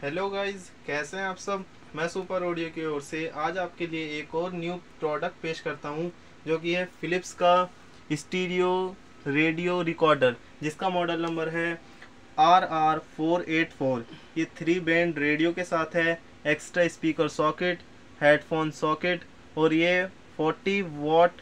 Hello guys, कैसे हैं आप सब। मैं सुपर ऑडियो की ओर से आज आपके लिए एक और न्यू प्रोडक्ट पेश करता हूं, जो कि है फिलिप्स का स्टीरियो रेडियो रिकॉर्डर, जिसका मॉडल नंबर है RR484। ये 3 बैंड रेडियो के साथ है, extra speaker socket, headphone socket और ये 40 वॉट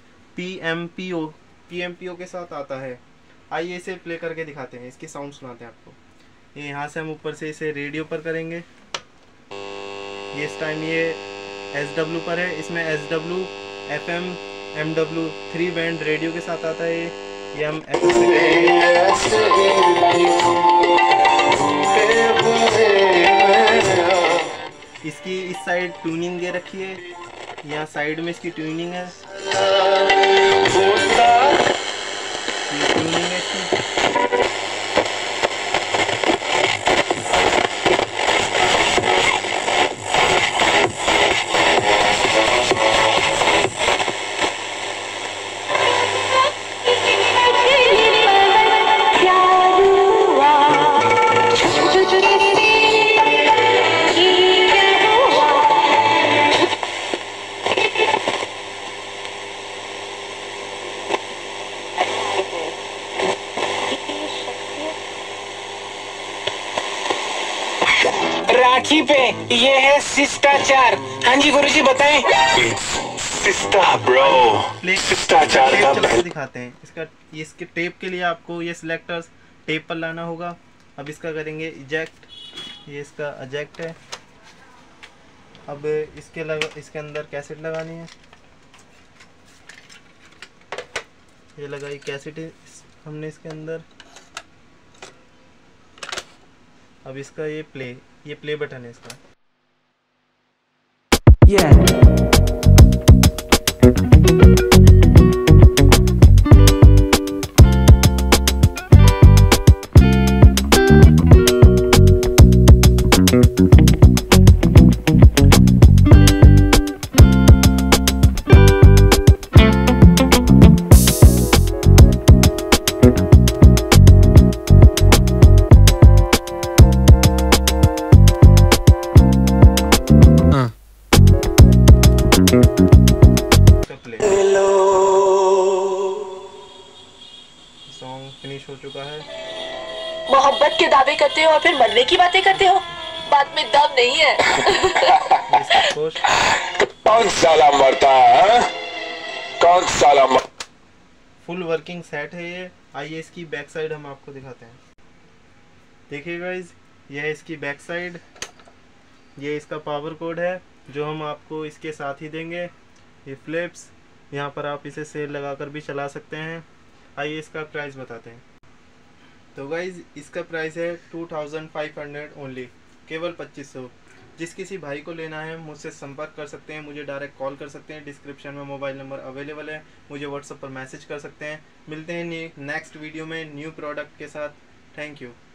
PMPO के साथ आता है। आइए इसे प्ले करके दिखाते हैं, इसकी साउंड सुनाते हैं आपको। ये यहाँ से हम ऊपर से इसे रेडियो पर करेंगे। ये इस टाइम ये SW पर है। इसमें SW, FM, MW 3 band radio के साथ आता है। ये हम FM से इसकी इस साइड ट्यूनिंग दे रखी है, यहाँ साइड में इसकी ट्यूनिंग है। ये ट्यूनिंग है इसकी। राखी पे ये है शिष्टाचार। हाँ जी गुरुजी बताएं। सिस्टा ब्रो, शिष्टाचार का चला दिखाते हैं। इसके टेप के लिए आपको ये सिलेक्टर्स टेप पर लाना होगा। अब इसका करेंगे इजेक्ट। ये इसका इजेक्ट है। अब इसके अंदर कैसेट लगानी है। ये लगाई कैसेट हमने इसके अंदर। अब इसका ये प्ले बटन है इसका। सॉन्ग फिनिश हो चुका है। मोहब्बत के दावे करते हो और फिर मरने की बातें करते हो, बात में दम नहीं है। कौन साला मरता है? कौन साला फुल वर्किंग सेट है ये। आइए इसकी बैक साइड हम आपको दिखाते हैं। देखिए गाइज, यह है इसकी बैक साइड। ये इसका पावर कोड है जो हम आपको इसके साथ ही देंगे। ये फ्लिप्स, यहाँ पर आप इसे सेल लगाकर भी चला सकते हैं। आइए इसका प्राइस बताते हैं। तो गाइज इसका प्राइस है 2500 ओनली, केवल 2500। जिस किसी भाई को लेना है मुझसे संपर्क कर सकते हैं, मुझे डायरेक्ट कॉल कर सकते हैं। डिस्क्रिप्शन में मोबाइल नंबर अवेलेबल है, मुझे व्हाट्सएप पर मैसेज कर सकते हैं। मिलते हैं नेक्स्ट वीडियो में न्यू प्रोडक्ट के साथ। Thank you.